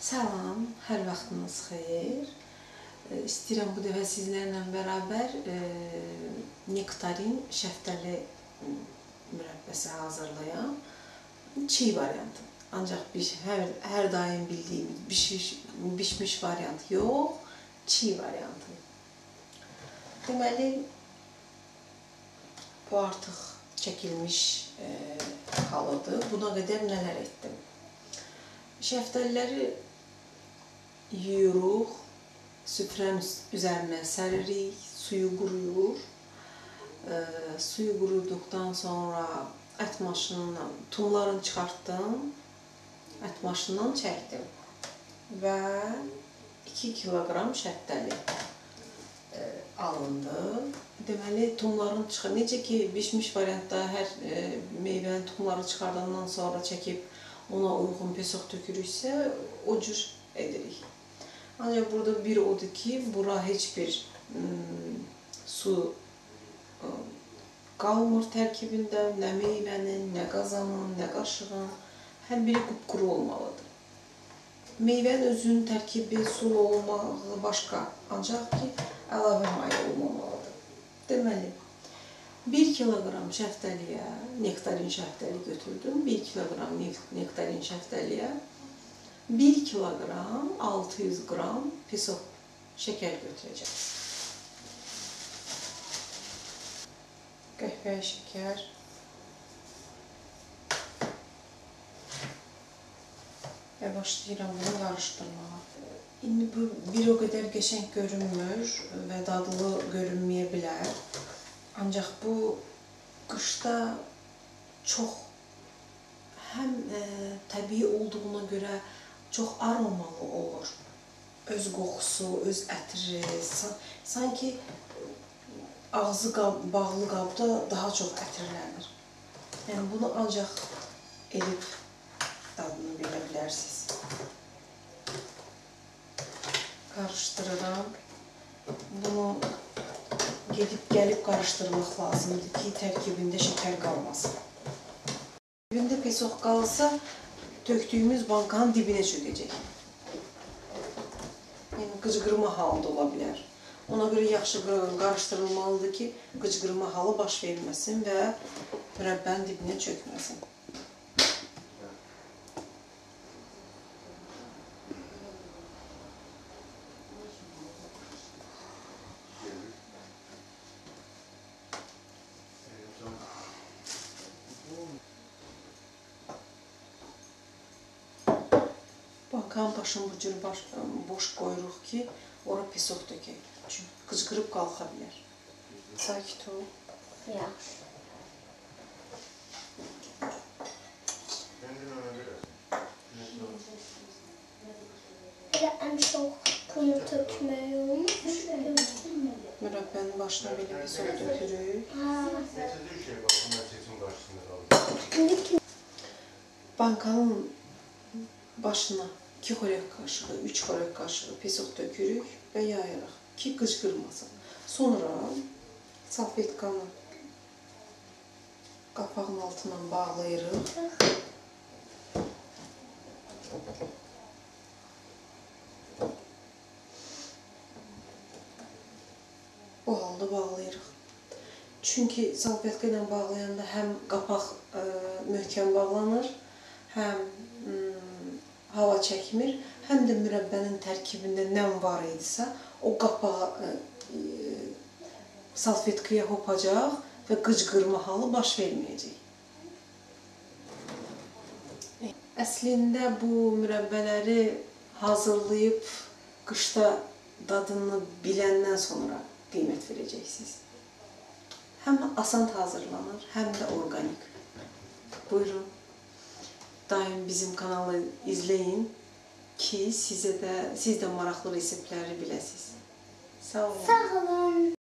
Salam, hər vaxtınız xeyir. İstəyirəm bu dəfə sizlərlə bərabər nektarin şəftəli mürəbbəsi hazırlayam. Çiğ variantı. Ancaq hər daim bildiyimiz bişmiş variant yox, çiğ variantı. Deməli, bu artıq çəkilmiş halıdır. Buna qədər nələr etdim? Şəftəliləri yuyuruq, süfrənin üzərinə səririk, suyu quruyur. Suyu quruduqdan sonra ət maşınından tumlarını çıxartdım, ət maşından çəkdim və 2 kiloqram şəftəli alındı. Deməli, tumlarını çıxar. Necə ki, bişmiş variantda hər meyvənin tumları çıxardandan sonra çəkib ona uyğun pesoq tökürüksə, o cür edirik. Ancaq burada bir odur ki, bura heç bir su qalmır tərkibində, nə meyvənin, nə qazanın, nə qaşığın, hər biri qupquru olmalıdır. Meyvənin özünün tərkibi sulu olmağı başqa, ancaq ki, əlavə maye olmamalıdır. Deməli, 1 kiloqram şəftəliyə, nektarin şəftəli götürdüm. 1 kiloqram nektarin şəftəliyə 1 kiloqram 600 qram pesoq şəkər götürəcəm. Qəhvəyi şəkər. Və başlayıram bunu qarışdırmağa. İndi bu bir o qədər qəşəng görünmür və dadlı görünməyə bilər. Ancaq bu qışda çox həm təbii olduğuna görə çox aromalı olur. Öz qoxusu, öz ətri, sanki ağzı bağlı qabda daha çox ətirlənir. Yəni bunu ancaq edib dadını bilə bilərsiniz. Qarışdırıram. Bunu gedib-gəlib qarışdırmaq lazımdır ki, tərkibində şəkər qalmasın. Tərkibində pesoq qalsa, tökdüyümüz bankanın dibinə çökəcək. Yəni, qıcqırma halı da ola bilər. Ona görə yaxşı qarışdırılmalıdır ki, qıcqırma halı baş verməsin və mürəbbənin dibinə çökməsin. Bankanın başını bu cür boş qoyuruq ki, ora pesoq tökək. Çünki qıcqırıb qalxa bilər. Sakit ol. Yaxşı. Ən çox bunu tökmək olmuş. Mürəbbənin başına belə pesoq tökürük. Bankanın başına 2 xörək qaşığı, 3 xörək qaşığı pesoq tökürük və yayırıq ki, qıcqırmasın. Sonra salfetkanı qapağın altından bağlayırıq. Bu halda bağlayırıq. Çünki salfetka ilə bağlayanda həm qapaq möhkəm bağlanır, həm hava çəkmir, həm də mürəbbənin tərkibində nəm var idisə, o qapağı salfetkaya hopacaq və qıcqırma halı baş verməyəcək. Əslində bu mürəbbələri hazırlayıb qışda dadını biləndən sonra qiymət verəcəksiniz. Həm asan hazırlanır, həm də orqanik. Buyurun. Daim bizim kanalı izləyin ki, siz də maraqlı reseptləri biləsiniz. Sağ olun. Sağ olun.